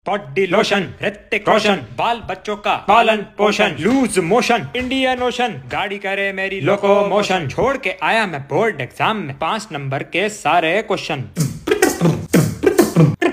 Body lotion, Hrithik Roshan, बाल बच्चों का पालन पोषण, लूज मोशन, इंडियन ओशन, गाड़ी करे मेरी लोको मोशन। छोड़ के आया मैं बोर्ड एग्जाम में 5 नंबर के सारे क्वेश्चन।